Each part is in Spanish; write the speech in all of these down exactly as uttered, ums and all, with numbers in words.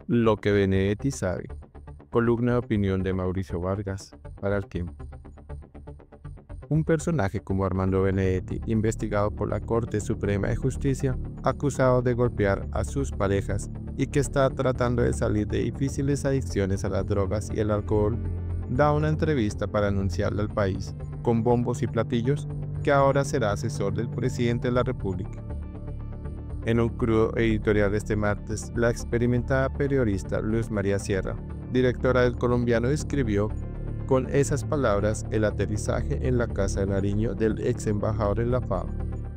Lo que Benedetti sabe. Columna de opinión de Mauricio Vargas para El Tiempo. Un personaje como Armando Benedetti, investigado por la Corte Suprema de Justicia, acusado de golpear a sus parejas y que está tratando de salir de difíciles adicciones a las drogas y el alcohol, da una entrevista para anunciarle al país, con bombos y platillos, que ahora será asesor del presidente de la República. En un crudo editorial este martes, la experimentada periodista Luz María Sierra, directora del Colombiano, escribió con esas palabras el aterrizaje en la Casa de Nariño del ex embajador en la FAO.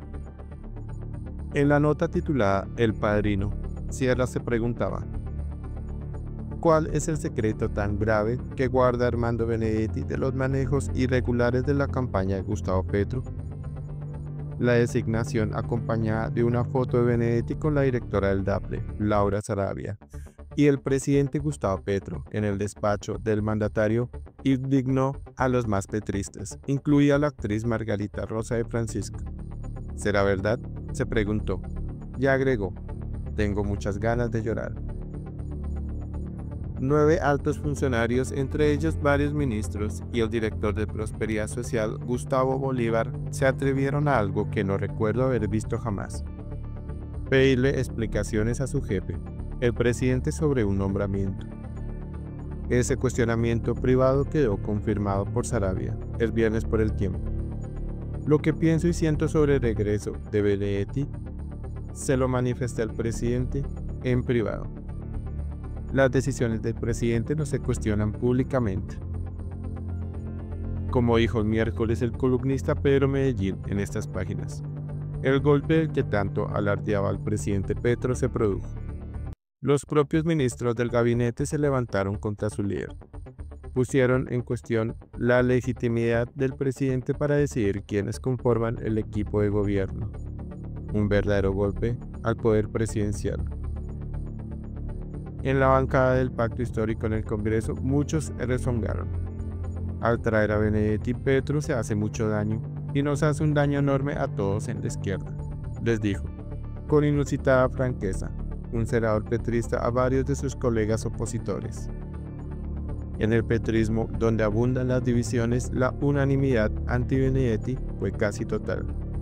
En la nota titulada El Padrino, Sierra se preguntaba: ¿cuál es el secreto tan grave que guarda Armando Benedetti de los manejos irregulares de la campaña de Gustavo Petro? La designación acompañada de una foto de Benedetti con la directora del DAPLE, Laura Sarabia, y el presidente Gustavo Petro en el despacho del mandatario indignó a los más petristas, incluida la actriz Margarita Rosa de Francisco. ¿Será verdad?, se preguntó, y agregó: tengo muchas ganas de llorar. Nueve altos funcionarios, entre ellos varios ministros y el director de Prosperidad Social, Gustavo Bolívar, se atrevieron a algo que no recuerdo haber visto jamás: pedirle explicaciones a su jefe, el presidente, sobre un nombramiento. Ese cuestionamiento privado quedó confirmado por Sarabia el viernes por El Tiempo. Lo que pienso y siento sobre el regreso de Benedetti se lo manifesté al presidente en privado. Las decisiones del presidente no se cuestionan públicamente. Como dijo el miércoles el columnista Pedro Medellín en estas páginas, el golpe del que tanto alardeaba el presidente Petro se produjo. Los propios ministros del gabinete se levantaron contra su líder. Pusieron en cuestión la legitimidad del presidente para decidir quiénes conforman el equipo de gobierno. Un verdadero golpe al poder presidencial. En la bancada del Pacto Histórico en el Congreso, muchos rezongaron. Al traer a Benedetti, Petro se hace mucho daño y nos hace un daño enorme a todos en la izquierda, les dijo, con inusitada franqueza, un senador petrista a varios de sus colegas opositores. En el petrismo, donde abundan las divisiones, la unanimidad anti-Benedetti fue casi total.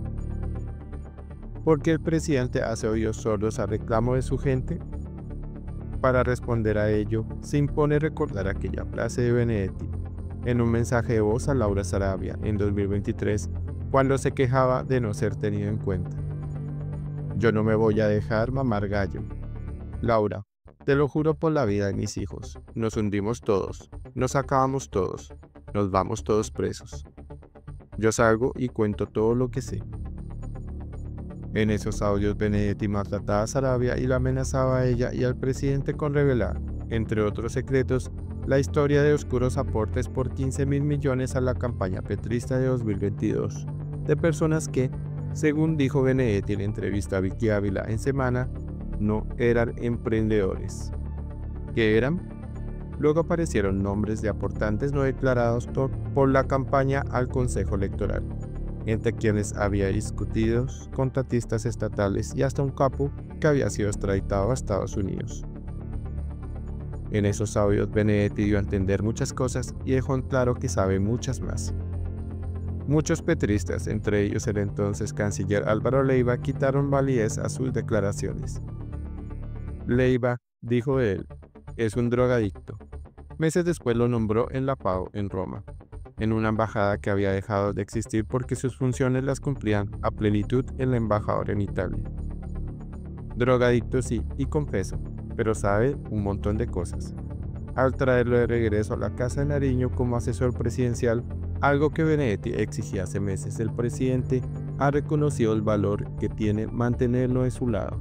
¿Por qué el presidente hace oídos sordos al reclamo de su gente? Para responder a ello, se impone recordar aquella frase de Benedetti en un mensaje de voz a Laura Sarabia en dos mil veintitrés, cuando se quejaba de no ser tenido en cuenta. Yo no me voy a dejar mamar gallo. Laura, te lo juro por la vida de mis hijos, nos hundimos todos, nos acabamos todos, nos vamos todos presos. Yo salgo y cuento todo lo que sé. En esos audios, Benedetti maltrataba a Sarabia y la amenazaba a ella y al presidente con revelar, entre otros secretos, la historia de oscuros aportes por quince mil millones a la campaña petrista de dos mil veintidós, de personas que, según dijo Benedetti en entrevista a Vicky Ávila en Semana, no eran emprendedores. ¿Qué eran? Luego aparecieron nombres de aportantes no declarados por la campaña al Consejo Electoral, entre quienes había discutidos, contratistas estatales y hasta un capo que había sido extraditado a Estados Unidos. En esos audios, Benedetti dio a entender muchas cosas y dejó en claro que sabe muchas más. Muchos petristas, entre ellos el entonces canciller Álvaro Leiva, quitaron validez a sus declaraciones. Leiva, dijo de él, es un drogadicto. Meses después lo nombró en la FAO en Roma, en una embajada que había dejado de existir porque sus funciones las cumplían a plenitud el embajador en Italia. Drogadicto sí, y confeso, pero sabe un montón de cosas. Al traerlo de regreso a la Casa de Nariño como asesor presidencial, algo que Benedetti exigía hace meses, el presidente ha reconocido el valor que tiene mantenerlo de su lado.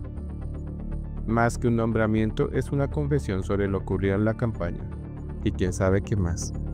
Más que un nombramiento, es una confesión sobre lo ocurrido en la campaña, y quién sabe qué más.